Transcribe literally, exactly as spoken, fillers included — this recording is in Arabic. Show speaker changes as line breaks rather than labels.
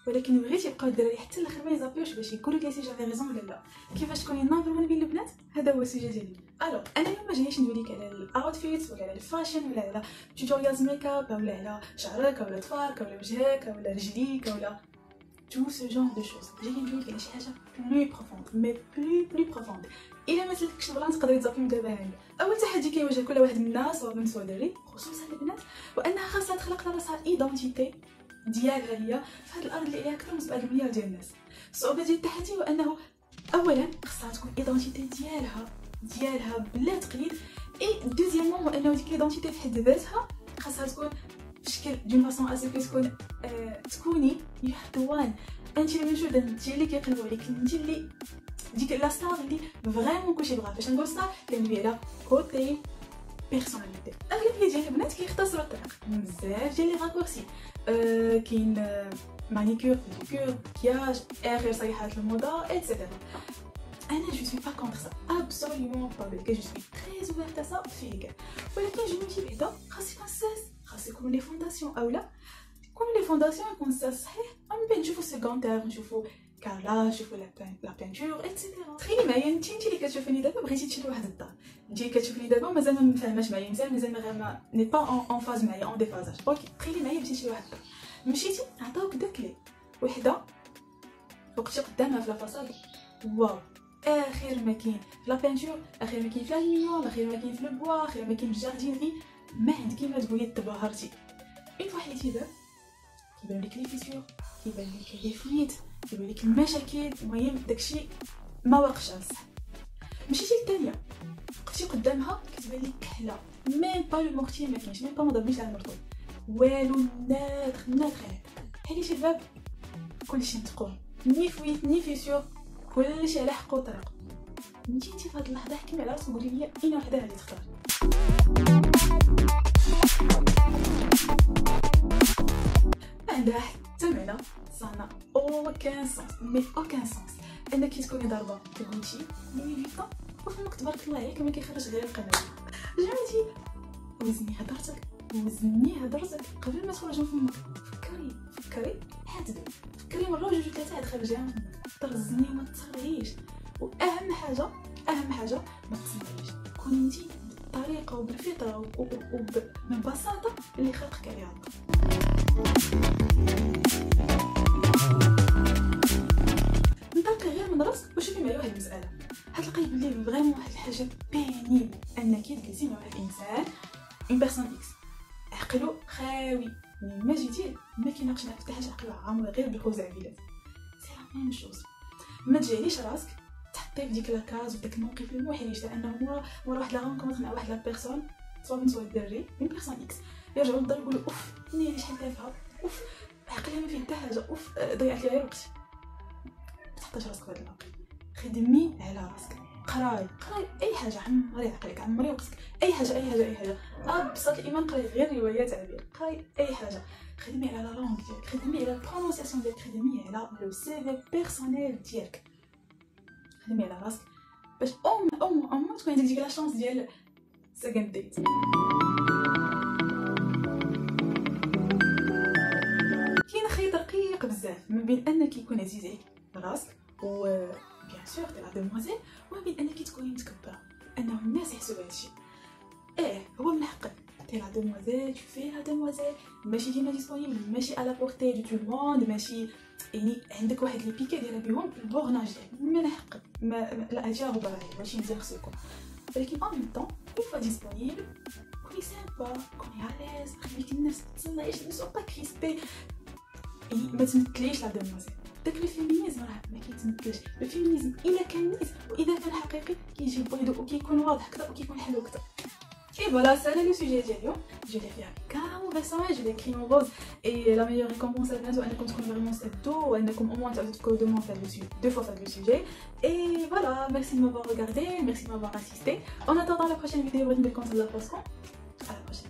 ولكن بغيت يبقاو الدراري حتى الاخر ما يزابيوش باش يقولوا لي سي جافي ريزون ولا لا. كيفاش تكوني نمبر واحد بين البنات، هذا هو السوجي ديالي. الوغ انا اليوم ما جايش ندوي لك على الاوتفيت ولا على الفاشن ولا على توتوريالز ميك اب ولا على شعرك ولا ظفارك ولا وجهك ولا رجليك ولا tout ce genre de choses. جاي ندوي لك على شي حاجه بلو بروفوند مي بلو بلو بروفوند. الا ما سلكتش البلان تقدري تزابي من دابا هاني. اول تحدي كيواجه كل واحد من الناس سواء بنت سواء دري خصوصا البنات هو انها خاصها تخلق لراسها ايدونتيتي ديالها هي في هذه الارض اللي عليها اكثر من سبعة المليار ديال الناس. الصعوبه ديال التحدي هو انه اولا خاصها تكون ايدونتيتي ديالها ديالها بلا تقليد. اي دوزيامون هو انه ديك ايدونتيتي في حد ذاتها خاصها تكون بشكل دون فاصون اسي كو تكون آه تكوني يو هاف ذا وان انت اللي موجوده، انت اللي كيقلبوا عليك، انت اللي ديك لا ستار اللي فريمون كلشي بغا. فاش نقول ستار كندوي على كوتي بيرسوناليتي. اغلبيه ديال البنات كيختصروا الطريق بزاف ديال لي راكورسي. أه كاين أه مانيكور بيديكور مكياج اخر صيحات الموضه ايتترا. انا جو سوي با كونتر سا ابسوليومون با بيك، جو سوي تري اوفيرت سا فيك. ولكن جو مي دي بعدا خاص يكون ساس، خاص يكون لي فونداسيون اولا يكون لي فونداسيون يكون ساس صحيح. من بعد نشوفو سيكونتير، نشوفو كارلا، نشوفو لا بينتور ايتترا. تخيلي معايا انت انت اللي كتشوفيني دابا بغيتي تشري واحد الدار، انت اللي كتشوفيني دابا مازال ما مفهماش معايا مزيان، مازال غير ما ني با اون فاز معايا اون ديفازاج. اوكي تخيلي معايا بغيتي تشري واحد الدار، مشيتي عطاوك داك لي وحده وقتي قدامها في لا فاصاد واو اخر ما كاين في لا بينتور، اخر ما كاين في الالمينيوم، اخر ما كاين في البوا، اخر ما كاين في الجاردينري. ما عندك كيما تقولي تبهرتي. اون فوا حليتي باب كيبان لك لي فيسيور، كيبان لك لي فليت، كيبان لك المشاكل، المهم داكشي ما واقفش على الصح. مشيتي للثانيه وقفتي قدامها كتبان لك كحله، ميم با لو مورتي ما كاينش، ميم با ما ضربنيش على المرطوب والو، ناطخ ناطخ. حليتي الباب كلشي متقون، ني فويت ني فيسيور، كلشي على حق وطريق. نجي انت في هاد اللحظه حكمي على راسك وقولي لي اين وحده غادي تختار. ما عندها حتى معنى، صانا اوكان سونس مي اوكان سونس انك تكوني ضاربه كبنتي لي فيتا وفمك تبارك الله عليك ما كيخرج غير القناه. جمعتي وزني هضرتك وزني هضرتك قبل ما تخرج من فمك. فكري فكري حددي، فكري مره وجوج وثلاثه عاد خرجيها من فمك. ترزني وما تسرعيش، واهم حاجه اهم حاجه ما تسمعيش. كوني انت بالطريقه وبالفطره وببساطه اللي خلقك عليها الله. نطلقي غير من راسك وشوفي معايا واحد المساله. هتلقاي بلي فريمون واحد الحاجه بينيل انك تجلسي مع واحد الانسان اون بيرسون اكس عقلو خاوي، ملي ما جيتي ما كيناقش معاك حتى حاجه، عقلو عامر غير بالخزعبيلات. سي لا ميم شوز. ما تجيليش راسك تحطي في ديك لاكاز وداك الموقف المحرج تاع انه مورا مورا واحد لا رونكونطر مع واحد لا بيرسون سواء بنت سواء دري اون بيرسون اكس، يرجعوا للدار يقولوا اوف ناري شحال تافهه، اوف عقلها ما فيه حتى حاجه، اوف ضيعت لي غير وقتي. ما تحطيش راسك في هذا الموقف، خدمي على راسك، قراي قراي اي حاجه، عمري عقلك عمري وقتك، اي حاجه اي حاجه اي حاجه. ابسط الايمان قراي غير روايات عربيه، قراي اي حاجه، خدمي على لا لونغ ديالك، خدمي على البرونونسياسيون ديالك، خدمي على لو سي في بيرسونيل ديالك، خدمي على راسك باش او او او تكون عندك ديك لا شانس ديال سكند ديت. كاين خيط رقيق بزاف من بين انك يكون عزيز عليك راسك و بيان سور تي لا دوموازيل، وما بين انك تكوني متكبره انه الناس يحسوا بهادشي. ايه هو من حقك تي لا دوموازيل، تو في لا دوموازيل، ماشي ديما ديسپونيبل، ماشي على بورتي دو تو الموند، ماشي يعني عندك واحد لي بيكي دايره بهم البورناج ديالك، من حقك ما لا هادشي راهو باغي ماشي مزيان خصو يكون. ولكن اون ميم طون اون فوا ديسپونيبل كوني سامبا، كوني عليز، خليك الناس تسنايش، نسو با كريسبي، يعني ما تمثليش لا دوموازيل. داك لو فيمينيزم راه ما كيتمثلش. لو فيمينيزم الا كان نيت واذا كان حقيقي كيجي بوحدو وكيكون واضح اكثر وكيكون حلو اكثر. Et voilà, ça c'est le sujet de l'aujourd'hui. Je l'ai fait avec carrément récent et je l'ai écrit en rose. Et la meilleure récompense à bientôt, elle compte vraiment cette dos, elle compte au moins demain faire le sujet, deux fois faire le sujet. Et voilà, merci de m'avoir regardé, merci de m'avoir assisté. En attendant la prochaine vidéo, je vous conseille la prochaine. À la prochaine.